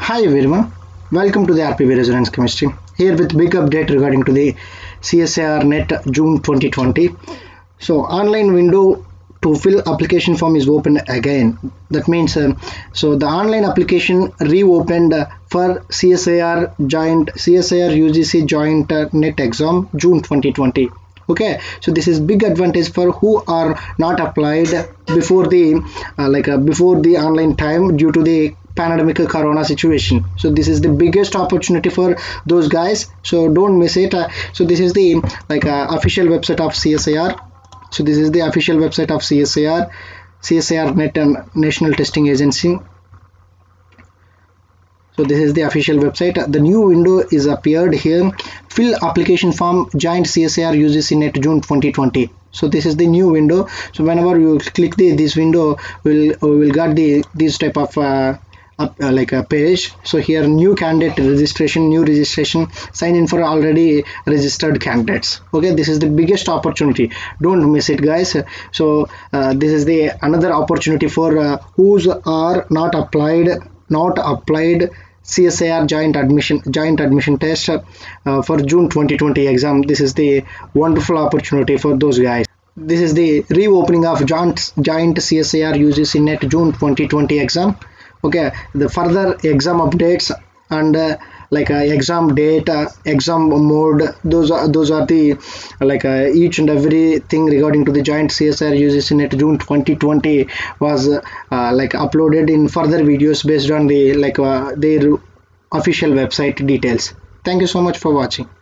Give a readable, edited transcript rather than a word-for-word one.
Hi everyone, welcome to the RPB Resonance Chemistry. Here with big update regarding to the CSIR NET June 2020. So online window to fill application form is open again. That means so the online application reopened for CSIR UGC joint NET exam June 2020. Okay, so this is big advantage for who are not applied before the before the online time due to the pandemic corona situation. So this is the biggest opportunity for those guys, so don't miss it. So this is the official website of CSIR. So this is the official website of CSIR NET and National Testing Agency. So this is the official website. The new window is appeared here. Fill application form joint CSIR UGC NET June 2020. So this is the new window. So whenever you click this window, we'll get this type of a page. So here new candidate registration, new registration, sign in for already registered candidates. Okay, this is the biggest opportunity, don't miss it guys. So this is the another opportunity for who's are not applied CSIR joint admission test for June 2020 exam. This is the wonderful opportunity for those guys. This is the reopening of joint CSIR UGC NET June 2020 exam. Okay, the further exam updates and exam date, exam mode, those are the each and every thing regarding to the joint CSIR UGC NET June 2020 was uploaded in further videos based on the their official website details. Thank you so much for watching.